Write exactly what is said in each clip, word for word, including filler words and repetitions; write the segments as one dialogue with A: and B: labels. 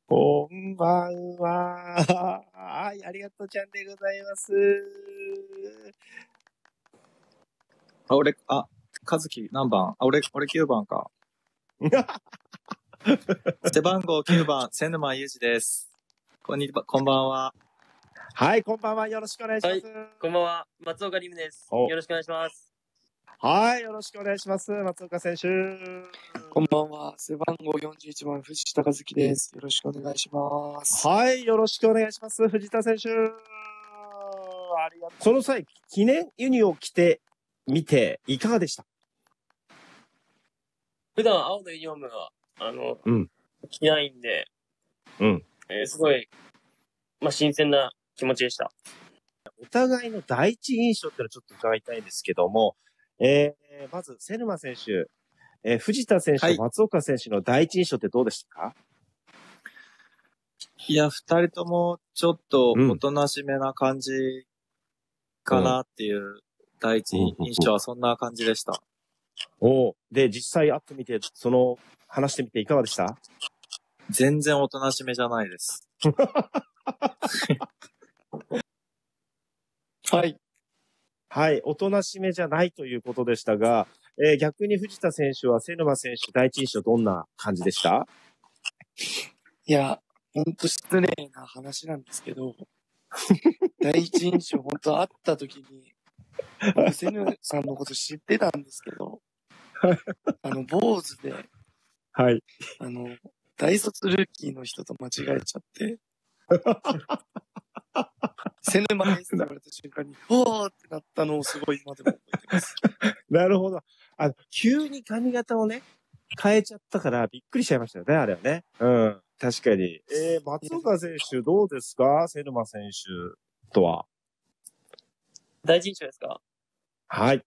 A: こんばんは。はい、ありがとうちゃんでございます。
B: あ、俺、あ、和樹何番あ、俺、俺きゅうばんか。背番号きゅうばん、瀬沼裕二です。こんに、こんばんは。
A: はい、こんばんは。よろしくお願いします。
C: はい、こんばんは。松岡凛夢です。
A: お
C: よろしくお願いします。
A: はい、よろしくお願いします。松岡選手。
D: こんばんは。背番号よんじゅういちばん、藤田和樹です。よろしくお願いします。
A: はい、よろしくお願いします。藤田選手。ありがとう。その際、記念ユニを着てみて、いかがでした？
C: 普段青のユニフォームは、あの、
A: うん
C: 着ないんで、
A: うん
C: えーすごい、まあ、新鮮な気持ちでした。
A: お互いの第一印象っていうのをちょっと伺いたいんですけども、えー、まず、瀬沼選手、えー藤田選手
B: はい
A: と松岡選手の第一印象ってどうでしたか？
B: いや、二人ともちょっとおとなしめな感じかなっていう第一印象はそんな感じでした。
A: おーで、実際会ってみて、その、話してみていかがでした？
B: 全然おとなしめじゃないです。
D: はい。
A: はい、おとなしめじゃないということでしたが、えー逆に藤田選手は瀬沼選手、第一印象どんな感じでした？
D: いや、ほんと失礼な話なんですけど、第一印象、ほんと会った時に、僕、セヌさんのこと知ってたんですけど、あの、坊主で、
A: はい。
D: あの、大卒ルーキーの人と間違えちゃって、セヌマですって言われた瞬間に、おーってなったのをすごい今でも覚えてます。
A: なるほど。あの、急に髪型をね、変えちゃったからびっくりしちゃいましたよね、あれはね。うん。確かに。えー、松岡選手どうですか？瀬沼選手とは。
C: 第一印象ですか？
A: はい。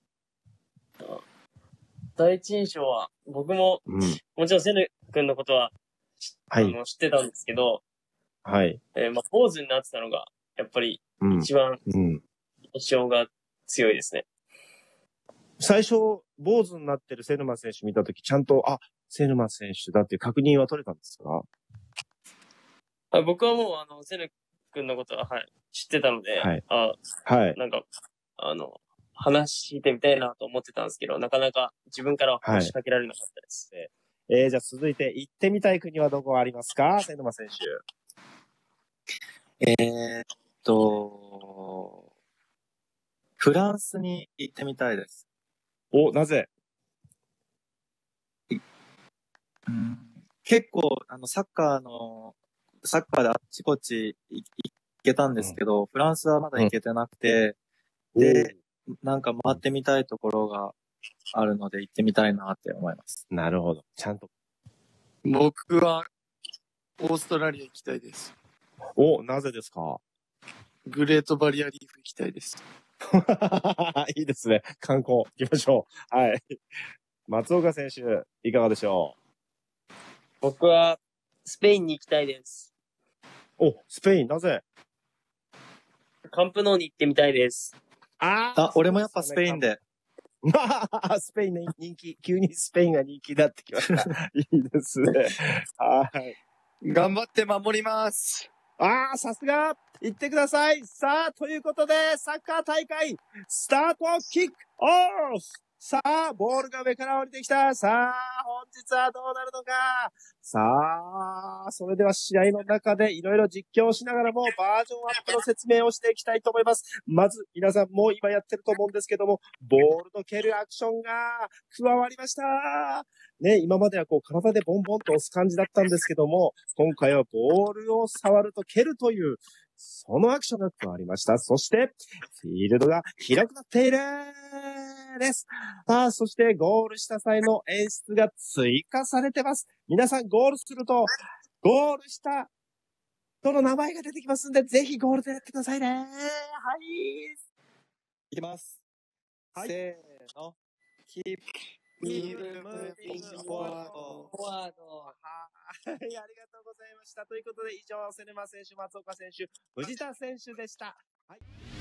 C: 第一印象は、僕も、
A: うん。
C: もちろんセヌ君のことは、
A: はい。
C: あの知ってたんですけど、
A: はい。
C: えーまあ、坊主になってたのが、やっぱり
A: うん。
C: 一番
A: うん。
C: 印象が強いですね。
A: 最初、坊主になってる瀬沼選手見たとき、ちゃんと、あ、瀬沼選手だっていう確認は取れたんですか？
C: あ僕はもう、あの、セヌ君のことは、はい、知ってたので、
A: はい
C: あ
A: はい。
C: なんか、あの、話してみたいなと思ってたんですけど、なかなか自分からは話しかけられなかったですね。
A: えー、じゃあ続いて行ってみたい国はどこありますか？瀬沼選手。
B: えーっと、フランスに行ってみたいです。
A: お、なぜ？
B: うん結構、あの、サッカーの、サッカーであっちこっち行行けたんですけど、フランスはまだ行けてなくて、で、なんか回ってみたいところがあるので行ってみたいなって思います。
A: なるほど。ちゃんと。
D: 僕は、オーストラリア行きたいです。
A: お、なぜですか？
D: グレートバリアリーフ行きたいです。
A: いいですね。観光行きましょう。はい。松岡選手、いかがでしょ
C: 僕は、スペインに行きたいです。
A: う？お、スペイン、なぜ？
C: カンプノーに行ってみたいです。
A: あ
B: あ、俺もやっぱスペイン。で。
A: スペインね、人気、急にスペインが人気になってきました。いいですね。はい。
D: 頑張って守ります。
A: ああ、さすが行ってください。さあ、ということで、サッカー大会、スタートキックオフ。さあ、ボールが上から降りてきた。さあ、本日はどうなるのか。さあ、それでは試合の中でいろいろ実況しながらもバージョンアップの説明をしていきたいと思います。まず、皆さんも今やってると思うんですけども、ボールの蹴るアクションが加わりました。ね、今まではこう体でボンボンと押す感じだったんですけども、今回はボールを触ると蹴るという、そのアクションが加わりました。そして、フィールドが広くなっているです。さあ、そしてゴールした際の演出が追加されてます。皆さんゴールすると、ゴールした人の名前が出てきますんで、ぜひゴールでやってくださいね。はい。
B: いきます。
A: はい
B: せーの。キープ。
D: Keep
B: moving
D: moving
B: forward.
D: forward.
C: フォワード。
A: はい、ありがとうございました。ということで、以上、瀬沼選手、松岡選手、藤田選手でした。はい。